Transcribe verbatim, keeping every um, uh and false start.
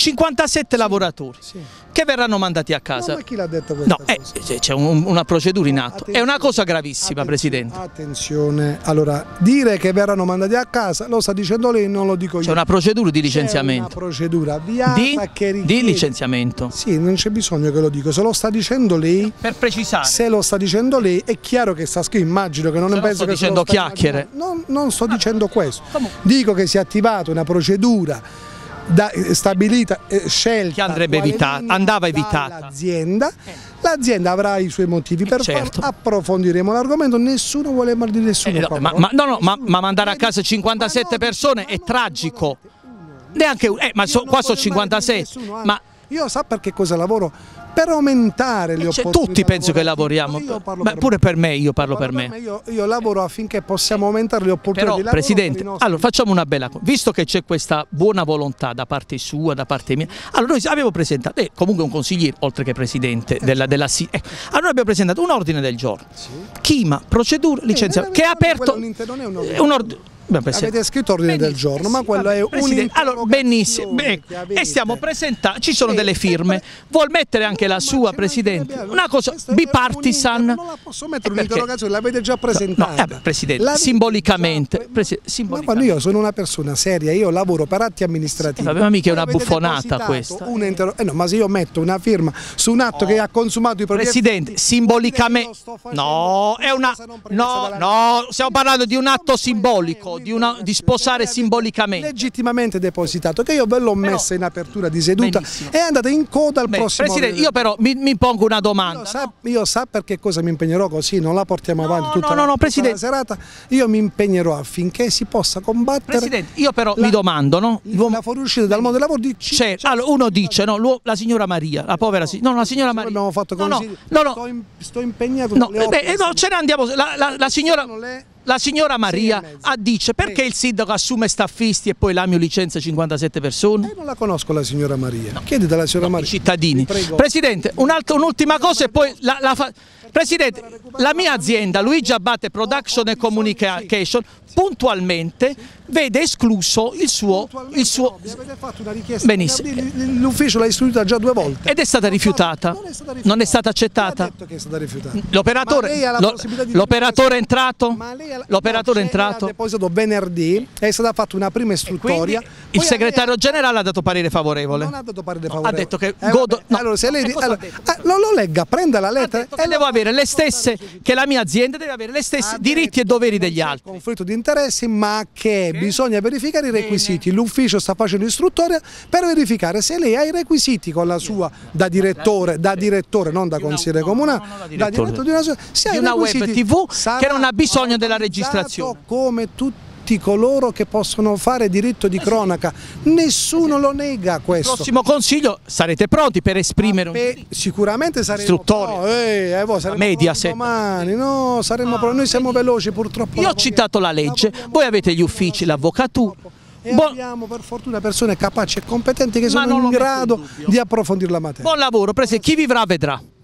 cinquantasette lavoratori sì. che verranno mandati a casa. No, ma chi l'ha detto questa no, cosa? C'è un, una procedura in atto, attenzione, è una cosa gravissima, attenzione, Presidente. Attenzione, allora, dire che verranno mandati a casa lo sta dicendo lei, non lo dico io. C'è una procedura di licenziamento. C'è una procedura avviata di, che richiede... di licenziamento. Sì, non c'è bisogno che lo dico, se lo sta dicendo lei... Per precisare. Se lo sta dicendo lei, è chiaro che sta scritto, immagino che non se ne penso sto che dicendo sta chiacchiere. Non, non sto dicendo questo. Comunque. Dico che si è attivata una procedura da, stabilita, eh, scelta, che andrebbe evitata, andava evitata. L'azienda, l'azienda avrà i suoi motivi per certo. farlo, approfondiremo l'argomento, nessuno vuole male di nessuno. Eh, no, ma, ma, no, no, ma, ma mandare a casa cinquantasette persone è tragico. Neanche, eh, ma so, qua sono cinquantasette. Ma io so perché cosa lavoro? Per aumentare le opportunità. Tutti penso che lavoriamo, Beh, per pure per me, io parlo, parlo per me. me. Io, io lavoro affinché possiamo aumentare le opportunità Però, di lavoro. Presidente, nostri... allora facciamo una bella cosa, visto che c'è questa buona volontà da parte sua, da parte mia, allora noi abbiamo presentato, eh, comunque un consigliere, oltre che Presidente della, della S I, eh, allora abbiamo presentato un ordine del giorno, sì. Chima, procedura, licenziamento, eh, che è aperto, non è un ordine. Un ordine Beh, avete scritto ordine benissimo, del giorno, ma quello è un allora, benissimo, beh, e stiamo presentando, ci sono delle firme, vuol mettere anche la sua Presidente, una cosa bipartisan. Non la posso mettere un'interrogazione, l'avete già presentata. No, eh, Presidente, simbolicamente, presi simbolicamente. Ma quando io sono una persona seria, io lavoro per atti amministrativi. Eh, ma mica è una buffonata questa. Eh no, ma se io metto una firma su un atto oh. che ha consumato i propri Presidente, effetti, simbolicamente. No, è una no, no, stiamo parlando di un atto simbolico. Di, una, di sposare simbolicamente legittimamente depositato, che io ve l'ho messa in apertura di seduta benissimo. E andate in coda al Beh, prossimo Presidente, io però mi, mi pongo una domanda. Io sa, io sa perché cosa mi impegnerò, così non la portiamo no, avanti tutta, no, no, no, tutta Presidente. la serata. Io mi impegnerò affinché si possa combattere. Presidente, io però la, mi domando, no? La fuoriuscita dal mondo del lavoro di cioè, allora, uno dice, no, la signora Maria, la povera signora, no, la signora Maria. Abbiamo fatto così. No, no, no, sto, in, sto impegnato. No, beh, no, ce ne andiamo. La, la, la signora. La signora Maria ah, dice perché il sindaco assume staffisti e poi l'Amio licenzia cinquantasette persone? Eh, non la conosco la signora Maria. No. Chiedete alla signora no, Maria. I cittadini. Presidente, un'ultima cosa e poi la, la fa... Presidente, la mia azienda Luigi Abate Production and Communication puntualmente vede escluso il suo... Il suo... Avete fatto una richiesta. Benissimo. L'ufficio l'ha istruita già due volte. Ed è stata rifiutata? Non è stata, rifiutata. Non è stata accettata? L'operatore è entrato? L'operatore è entrato? Ha depositato venerdì, è stata fatta una prima istruttoria. Il segretario generale ha dato parere favorevole? Non ha dato parere favorevole. Ha detto che eh, godo... no. Allora, se lei... Allora, lo, lo legga, prenda la lettera. E eh, devo avere le stesse, che la mia azienda deve avere le stesse diritti e doveri degli altri. Conflitto di interessi, ma che okay. bisogna verificare i requisiti. L'ufficio sta facendo istruttoria per verificare se lei ha i requisiti con la sua da direttore, da direttore, non da consigliere comunale, no, no, no, da direttore di una, se di una web tivù che non ha bisogno della registrazione. Come tutti coloro che possono fare diritto di cronaca, nessuno lo nega questo. Il prossimo consiglio sarete pronti per esprimere Beh, un... sicuramente saremo pronti. Eh, eh, saremo Mediaset. domani, no, saremo pronti. Noi siamo veloci purtroppo. Io ho citato la legge, voi avete gli uffici, l'avvocatura. E Buon... abbiamo per fortuna persone capaci e competenti che sono in grado in di approfondire la materia. Buon lavoro, Presidente, chi vivrà vedrà.